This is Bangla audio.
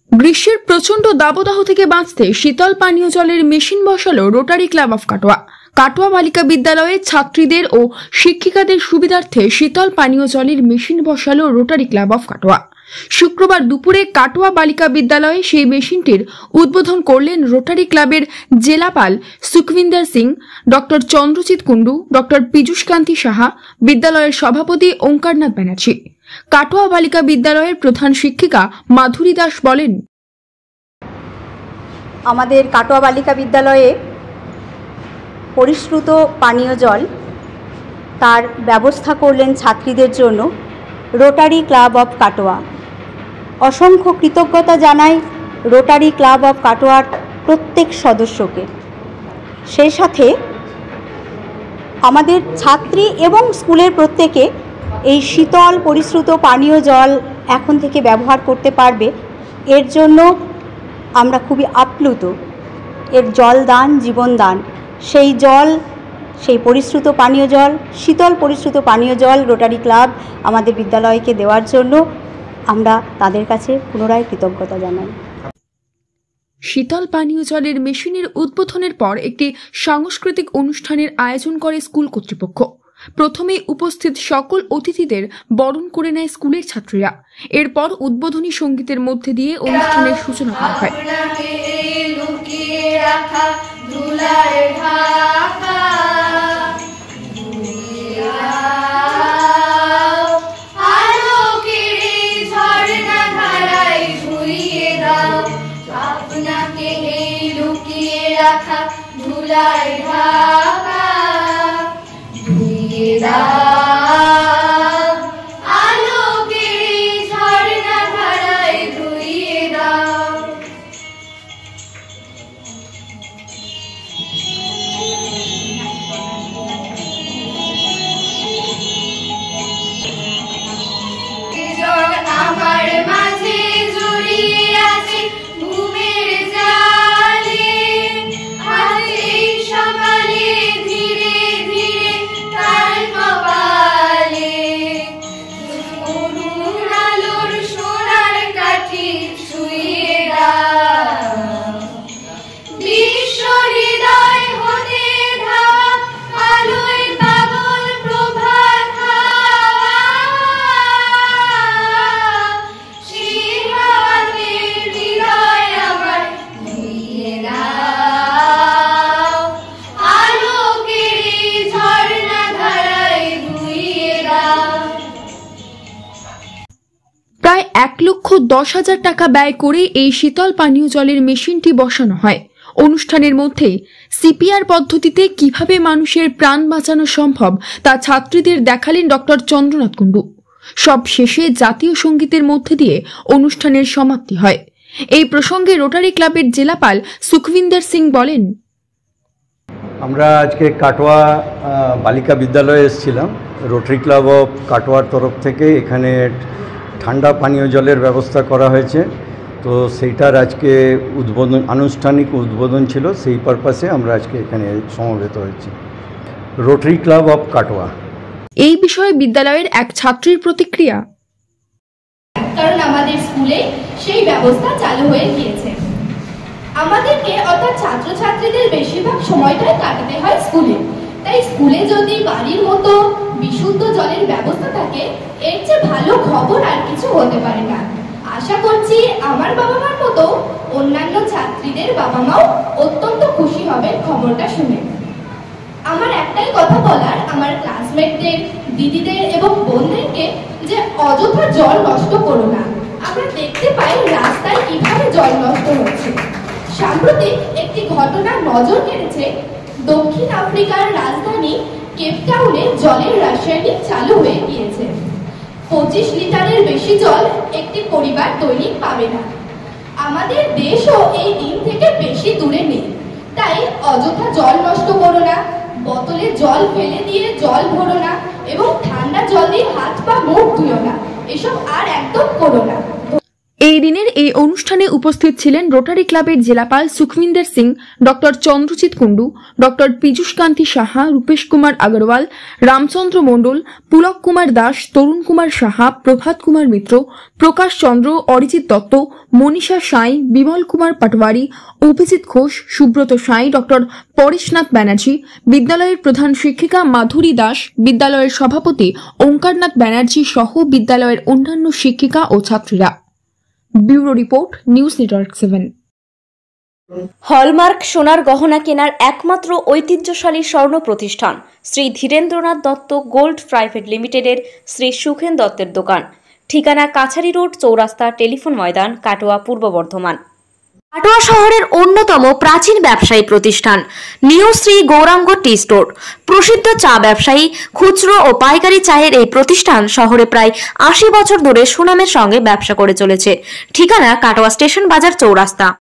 গ্রীষ্মের প্রচন্ড দাবদাহ থেকে বাঁচতে শীতল পানীয় জলের মেশিন বসালো rotary club of Katwa. Katwa বালিকা বিদ্যালয়ের ছাত্রীদের ও শিক্ষিকাদের সুবিধার্থে শীতল পানীয় জলের মেশিন বসালো রোটারি ক্লাব অফ কাটোয়া। শুক্রবার দুপুরে কাটোয়া বালিকা বিদ্যালয়ে সেই মেশিনটির উদ্বোধন করলেন রোটারি ক্লাবের জেলাপাল সুখবিন্দর সিং, ডক্টর চন্দ্রজিৎ কুন্ডু, ডক্টর পীযূষকান্তি সাহা, বিদ্যালয়ের সভাপতি ওঙ্কারনাথ ব্যানার্জি। কাটোয়া বালিকা বিদ্যালয়ের প্রধান শিক্ষিকা মাধুরী দাস বলেন, আমাদের কাটোয়া বালিকা বিদ্যালয়ে পরিশ্রুত পানীয় জল তার ব্যবস্থা করলেন ছাত্রীদের জন্য রোটারি ক্লাব অফ কাটোয়া। অসংখ্য কৃতজ্ঞতা জানাই রোটারি ক্লাব অফ কাটোয়ার প্রত্যেক সদস্যকে। সেই সাথে আমাদের ছাত্রী এবং স্কুলের প্রত্যেকে এই শীতল পরিশ্রুত পানীয় জল এখন থেকে ব্যবহার করতে পারবে, এর জন্য আমরা খুবই আপ্লুত। এর জল দান জীবন দান। সেই পরিশ্রুত পানীয় জল, শীতল পরিশ্রুত পানীয় জল রোটারি ক্লাব আমাদের বিদ্যালয়কে দেওয়ার জন্য আমরা তাদের কাছে পুনরায় কৃতজ্ঞতা জানাই। শীতল পানীয় জলের মেশিনের উদ্বোধনের পর একটি সাংস্কৃতিক অনুষ্ঠানের আয়োজন করে স্কুল কর্তৃপক্ষ। প্রথমে উপস্থিত সকল অতিথিদের বরণ করে নেয় স্কুলের ছাত্রীরা। এরপর উদ্বোধনী সঙ্গীতের মধ্যে দিয়ে অনুষ্ঠানের সূচনা করা হয়। প্রায় 1,10,000 টাকা ব্যয় করে এই শীতল পানীয় জলের মেশিনটি বসানো হয়। অনুষ্ঠানের মধ্যে সিপিআর পদ্ধতিতে কিভাবে মানুষের প্রাণ বাঁচানো সম্ভব তা ছাত্রীদের দেখালেন ডক্টর চন্দ্রনাথ কুন্ডু। সব শেষে জাতীয় সঙ্গীতের মধ্যে দিয়ে অনুষ্ঠানের সমাপ্তি হয়। এই প্রসঙ্গে রোটারি ক্লাবের জেলাপাল সুখবিন্দর সিং বলেন, আমরা আজকে কাটোয়া বালিকা বিদ্যালয়ে এসেছিলাম। রোটারি ক্লাব অফ কাটোয়ার তরফ থেকে এখানে ঠান্ডা পানীয় জলের ব্যবস্থা করা হয়েছে, তো সেইটার আজকে আনুষ্ঠানিক উদ্বোধন ছিল। সেই পারপাসে আমরা আজকে এখানে সমবেত হয়েছি। Rotary club of Katwa. এই বিষয়ে বিদ্যালয়ের এক ছাত্রীর প্রতিক্রিয়া, কারণ আমাদের স্কুলে সেই ব্যবস্থা চালু হয়ে গিয়েছে। আমাদেরকে অর্থাৎ ছাত্রছাত্রীদের বেশিরভাগ সময়টাই কাটাতে হয় স্কুলে, তাই স্কুলে যদি বাড়ির মতো বিশুদ্ধ জলের ব্যবস্থা থাকে, এর চেয়ে ভালো খবর আর কিছু হতে পারে না। আশা করছি আমার বাবা মার মতো অন্যান্য ছাত্রীদের বাবা মাও অত্যন্ত খুশি হবেন খবরটা শুনে। আমার একটাই কথা বলার আমার ক্লাসমেটদের, দিদিদের এবং বোনদেরকে যে অযথা জল নষ্ট করো না। আমরা দেখতে পাই রাস্তায় কিভাবে জল নষ্ট হচ্ছে। সাম্প্রতিক একটি ঘটনা নজর কেড়েছে। দক্ষিণ আফ্রিকার রাজধানী কেপটাউনে জলের রাসায়নিক চালু হয়ে গিয়েছে। 25 লিটারের বেশি জল একটি পরিবার দৈনিক পাবে না। আমাদের দেশও এই দিন থেকে বেশি দূরে নেই, তাই অযথা জল নষ্ট করো না, বোতলে জল ফেলে দিয়ে জল ভরো না এবং ঠান্ডা জল দিয়ে হাত পা মুখ ধুয়ো না। এসব আর একদম করো না। এই দিনের এই অনুষ্ঠানে উপস্থিত ছিলেন রোটারি ক্লাবের জেলাপাল Sukhminder Singh, doctor Chandrajit Kundu, doctor Piyush Kanti Saha, Rupesh Kumar Agarwal, Ramchandra Mondal, Pulak Kumar Das, Tarun Kumar Saha, Prabhat Kumar Mitra, Prakash Chandra, Arijit Dutta, Manisha Sai, Bimal Kumar Patwari, Abhijit Ghosh, Subrata Sai, doctor Pareshnath Banerjee, বিদ্যালয়ের প্রধান শিক্ষিকা মাধুরী দাস, বিদ্যালয়ের সভাপতি ওঙ্কারনাথ ব্যানার্জি সহ বিদ্যালয়ের অন্যান্য শিক্ষিকা ও ছাত্রীরা। Bureau report, news network 7। Hallmark সোনার গহনা কেনার একমাত্র ঐতিহ্যশালী স্বর্ণ প্রতিষ্ঠান শ্রী ধীরেন্দ্রনাথ দত্ত গোল্ড প্রাইভেট লিমিটেডের শ্রী সুখেন দত্তের দোকান। ঠিকানা কাছারি রোড, চৌরাস্তা, টেলিফোন ময়দান, কাটোয়া, পূর্ব বর্ধমান। কাটোয়া শহরের অন্যতম প্রাচীন ব্যবসায়ী প্রতিষ্ঠান new Shri Gouranga tea store. প্রসিদ্ধ চা ব্যবসায়ী, খুচরো ও পাইকারি চায়ের এই প্রতিষ্ঠান শহরে প্রায় 80 বছর ধরে সুনামের সঙ্গে ব্যবসা করে চলেছে। ঠিকানা কাটোয়া স্টেশন বাজার, চৌরাস্তা।